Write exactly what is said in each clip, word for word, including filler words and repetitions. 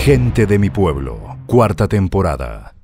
Gente de mi pueblo, cuarta temporada.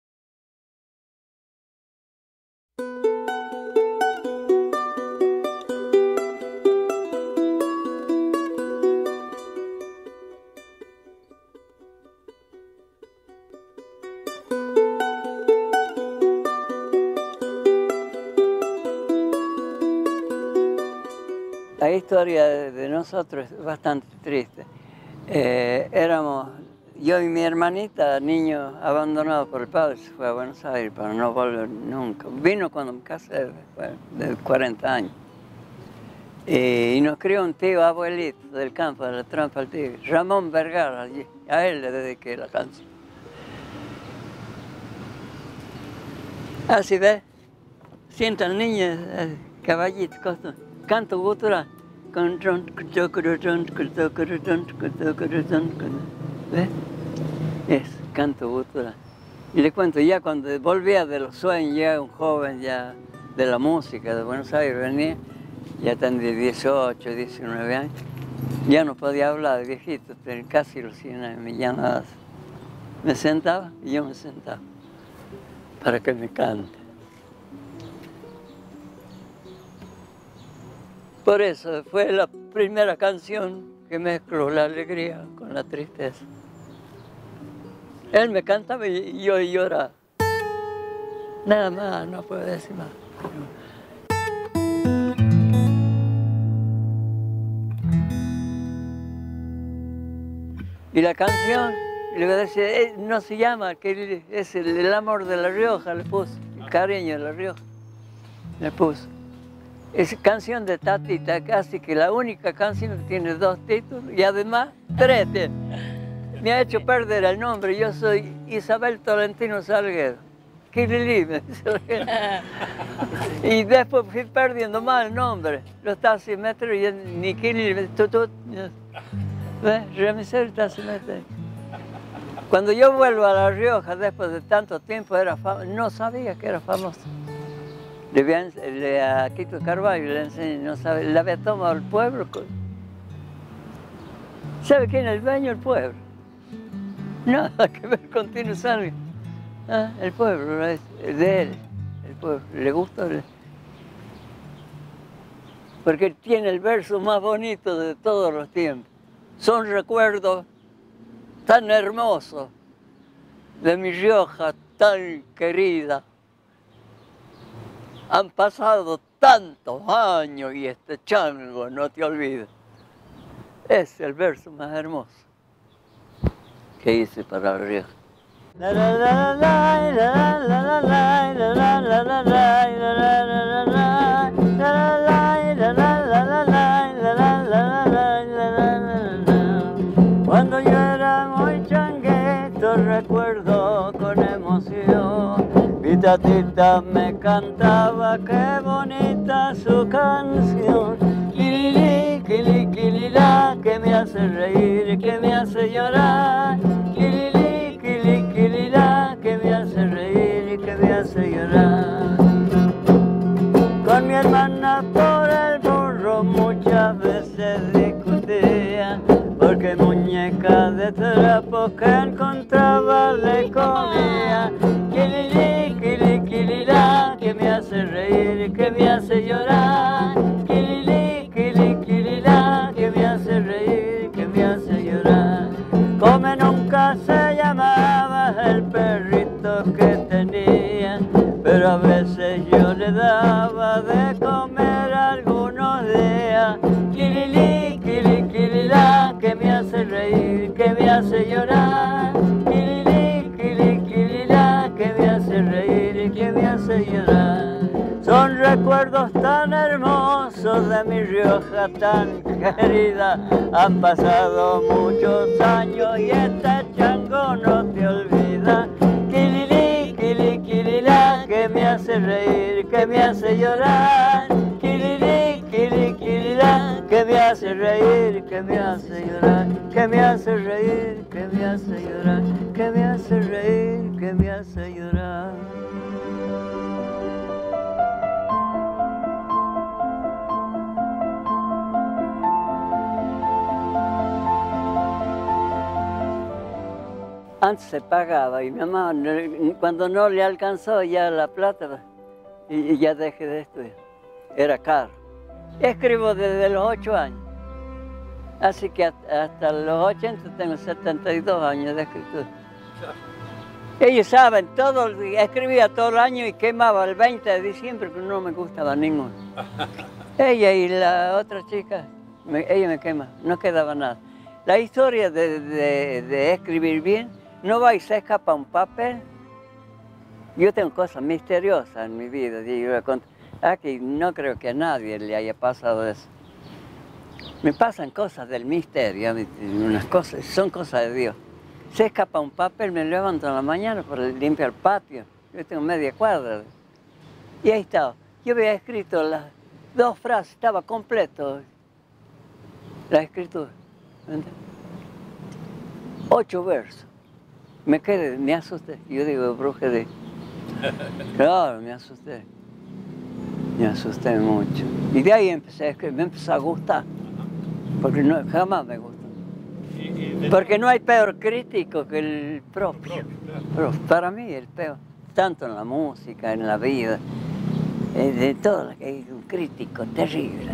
La historia de nosotros es bastante triste. Eh, éramos yo y mi hermanita, niños abandonados por el padre, se fue a Buenos Aires para no volver nunca. Vino cuando me casé, después de cuarenta años. Y, y nos crió un tío abuelito del campo de la Trampa al Tigre, Ramón Vergara, allí. A él le dediqué la canción. Así ves, sientan niños, eh, caballitos, cosas. Canto gutural. ¿Ves? Es canto gutural. Y le cuento, ya cuando volvía de los sueños, ya un joven ya de la música de Buenos Aires venía, ya tendría dieciocho, diecinueve años, ya no podía hablar de viejito, tenía casi los cien años, ya nada. Me sentaba y yo me sentaba para que me cante. Por eso fue la primera canción que mezcló la alegría con la tristeza. Él me cantaba y yo lloraba. Nada más, no puedo decir más. Y la canción, le voy a decir, eh, no se llama, que es el, el amor de La Rioja, le puse, el cariño de La Rioja, le puse. Es canción de Tatita, casi que la única canción que tiene dos títulos y además tres. Me ha hecho perder el nombre. Yo soy Isabel Tolentino Salguero. Kilili, me dice. Y después fui perdiendo más el nombre. Los taxímetros y ni Kilili, tutut. ¿Ves? Remisero y taxímetro. Cuando yo vuelvo a La Rioja, después de tanto tiempo, era no sabía que era famoso. Le, había, le a Quito Carvalho le enseñé, no sabe, le había tomado el pueblo. ¿Sabe quién es el dueño del pueblo? Nada que ver con Tino Salguero. Ah, el pueblo es de él, el pueblo, le gusta. Porque tiene el verso más bonito de todos los tiempos. Son recuerdos tan hermosos de mi Rioja tan querida. Han pasado tantos años y este chango no te olvida. Es el verso más hermoso que hice para La Rioja. Cuando yo era muy changuito recuerdo con emoción. Mi tatita me cantaba, qué bonita su canción. Kilili, kili, kilila, que me hace reír, que me hace llorar. Kilili, kili, kilila, que me hace reír y que me hace llorar. Con mi hermana por el burro muchas veces discutía, porque muñeca de trapo que encontraba le comía. Kilili, kili, kilila, que me hace reír y que me hace llorar. Kilili, kili, kilila, que me hace reír y que me hace llorar. Come nunca se llamaba el perrito que tenía, pero a veces yo le daba de comer algunos días. Kilili, kili, kilila, que me hace reír, que me hace llorar. Kilili, kili, kilila, que me hace reír y que me hace llorar. Son recuerdos tan hermosos de mi Rioja tan querida. Han pasado muchos años y este chango no te olvida. Kilili, kili, kilila, que me hace reír, que me hace llorar. Kilili, kili, kilila, que me hace reír, que me hace llorar. Que me hace reír, que me hace llorar. Que me hace reír, que me hace llorar. Antes se pagaba y mi mamá, cuando no le alcanzó ya la plata, y, y ya dejé de estudiar. Era caro. Escribo desde los ocho años. Así que hasta, hasta los ochenta tengo setenta y dos años de escritura. Ellos saben, todo, escribía todo el año y quemaba el veinte de diciembre, pero no me gustaba ninguno. Ella y la otra chica, me, ella me quema, no quedaba nada. La historia de, de, de escribir bien, no va y se escapa un papel. Yo tengo cosas misteriosas en mi vida, y yo aquí no creo que a nadie le haya pasado eso. Me pasan cosas del misterio, unas cosas, son cosas de Dios. Se escapa un papel, me levanto en la mañana para limpiar el patio. Yo tengo media cuadra. Y ahí estaba. Yo había escrito las dos frases, estaba completo la escritura. ¿Entiendes? Ocho versos. Me quedé, me asusté. Yo digo, bruja de... Claro, me asusté. Me asusté mucho. Y de ahí empecé a escribir, me empezó a gustar. Porque no, jamás me gustó. Porque no hay peor crítico que el propio. Pero para mí el peor, tanto en la música, en la vida, de todo, es un crítico terrible.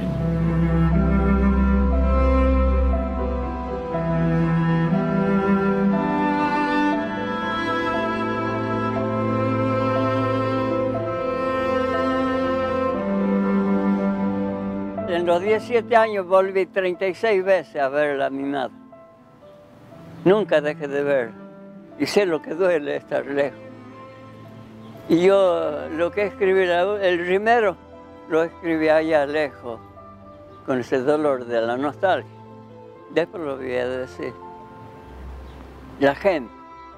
En los diecisiete años volví treinta y seis veces a verla a mi madre. Nunca dejé de ver. Y sé lo que duele estar lejos. Y yo lo que escribí, el rimero, lo escribí allá lejos, con ese dolor de la nostalgia. Después lo voy a decir. La gente.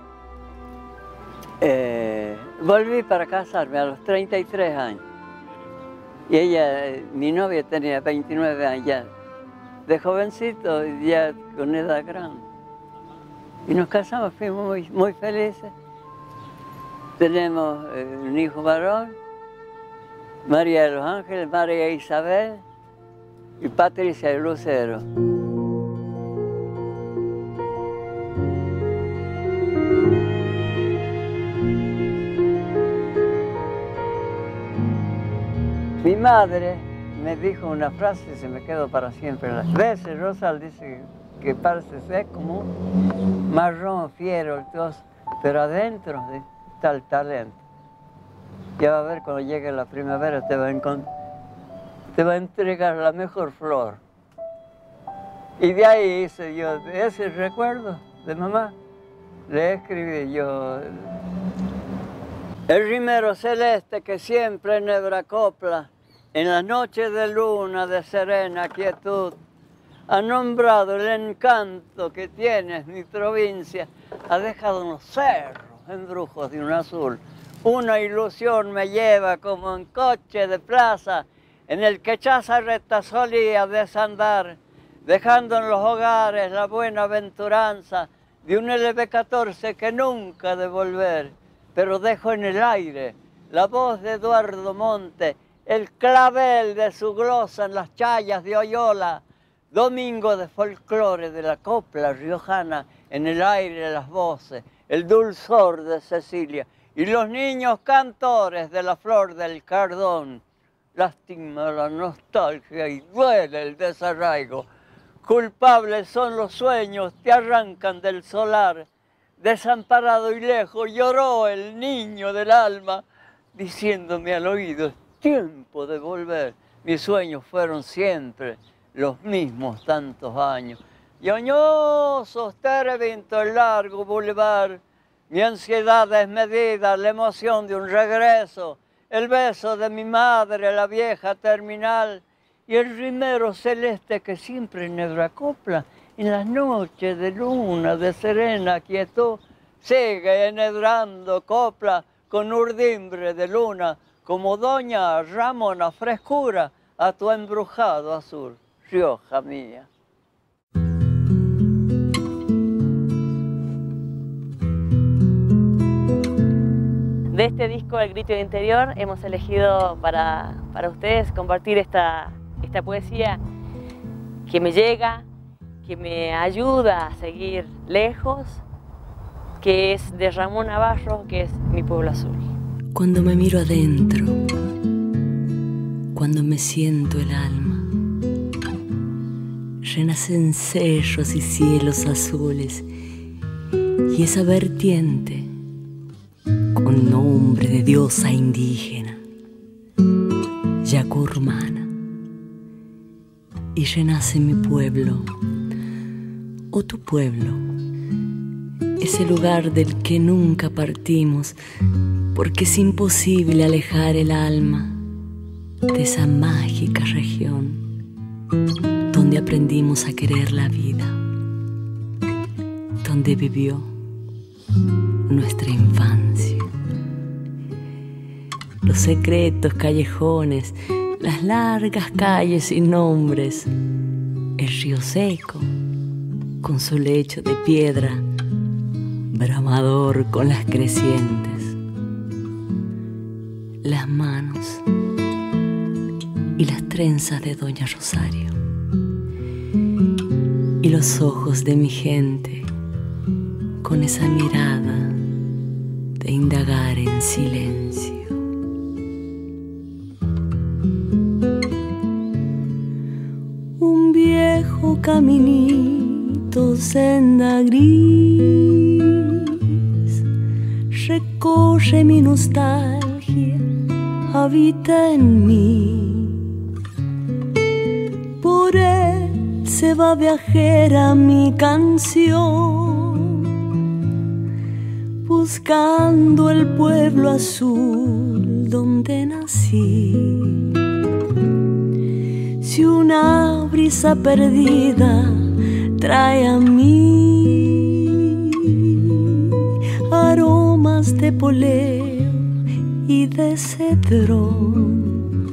Eh, volví para casarme a los treinta y tres años. Y ella, mi novia tenía veintinueve años ya, de jovencito, ya con edad grande. Y nos casamos, fuimos muy, muy felices. Tenemos eh, un hijo varón, María de los Ángeles, María Isabel y Patricia de Lucero. Mi madre me dijo una frase que se me quedó para siempre. Las veces Rosal dice que parece ser como un marrón fiero, el tos, pero adentro está el talento. Ya va a ver cuando llegue la primavera, te va a, te va a entregar la mejor flor. Y de ahí hice yo, ese recuerdo de mamá, le escribí yo. El rimero celeste que siempre enhebra copla, en la noche de luna de serena quietud, ha nombrado el encanto que tiene mi provincia, ha dejado unos cerros embrujos de un azul. Una ilusión me lleva como en coche de plaza, en el que Chazarreta solía desandar, dejando en los hogares la buena aventuranza de un L B catorce que nunca ha de volver. Pero dejo en el aire la voz de Eduardo Monte, el clavel de su glosa en las chayas de Oyola, domingo de folclore de la copla riojana, en el aire las voces, el dulzor de Cecilia, y los niños cantores de la flor del cardón. Lástima la nostalgia y duele el desarraigo, culpables son los sueños, te arrancan del solar. Desamparado y lejos lloró el niño del alma, diciéndome al oído, es tiempo de volver. Mis sueños fueron siempre los mismos tantos años. Y añosos tervinto el largo bulevar, mi ansiedad desmedida, la emoción de un regreso, el beso de mi madre, la vieja terminal, y el rimero celeste que siempre enhebra copla, en las noches de luna, de serena quietud, sigue enhebrando copla con urdimbre de luna, como doña Ramona frescura a tu embrujado azul, Rioja mía. De este disco, El Grito del Interior, hemos elegido para, para ustedes compartir esta, esta poesía que me llega, que me ayuda a seguir lejos, que es de Ramón Navarro, que es Mi Pueblo Azul. Cuando me miro adentro, cuando me siento el alma, renacen cerros y cielos azules, y esa vertiente con nombre de diosa indígena, yacurmana, y renace mi pueblo, o tu pueblo, ese lugar del que nunca partimos, porque es imposible alejar el alma de esa mágica región donde aprendimos a querer la vida, donde vivió nuestra infancia. Los secretos callejones, las largas calles sin nombres, el río seco con su lecho de piedra, bramador con las crecientes, las manos y las trenzas de Doña Rosario, y los ojos de mi gente con esa mirada de indagar en silencio. Un viejo caminito, senda gris, recorre mi nostalgia, habita en mí. Por él se va viajera mi canción, buscando el pueblo azul donde nací. Si una brisa perdida trae a mí aromas de poleo y de cedrón,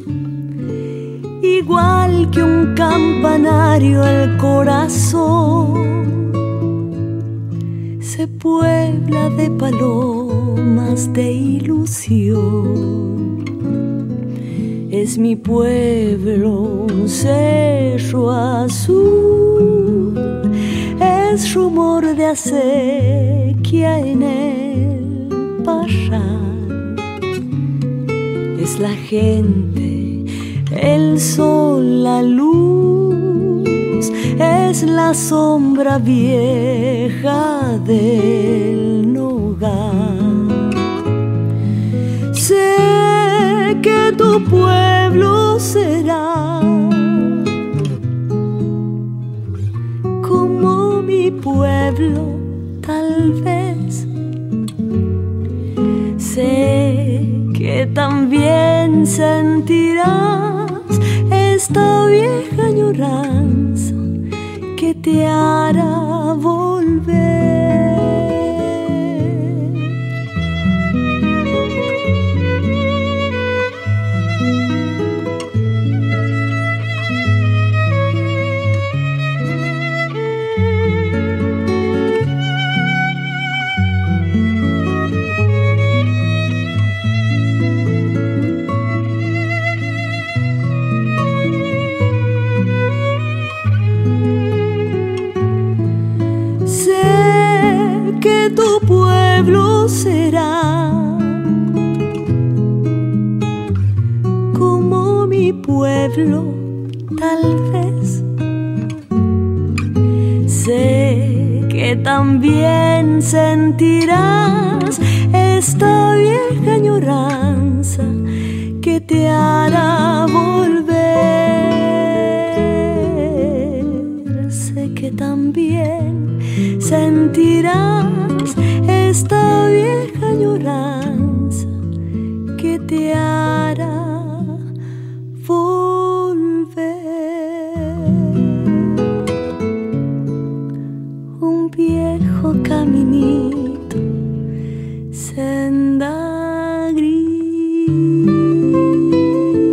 igual que un campanario el corazón se puebla de palomas de ilusión. Es mi pueblo un cerro azul, es rumor de acequia en el parral. Es la gente, el sol, la luz, es la sombra vieja del nogal. Sé que tu pueblo será como mi pueblo, tal vez. Sé que también sentirás esta vieja añoranza que te hará volver. Será como mi pueblo, tal vez. Sé que también sentirás esta vieja añoranza que te hará volver. Sé que también sentirás esta vieja añoranza que te hará volver. Un viejo caminito, senda gris.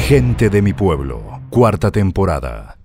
Gente de mi pueblo, cuarta temporada.